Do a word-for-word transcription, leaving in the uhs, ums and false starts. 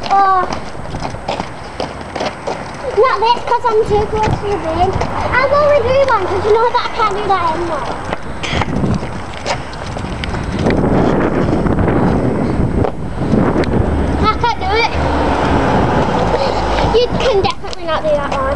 Oh. Not this, because I'm too close to the bin. I'll go with you one, because you know that I can't do that anymore. I can't do it. You can definitely not do that one.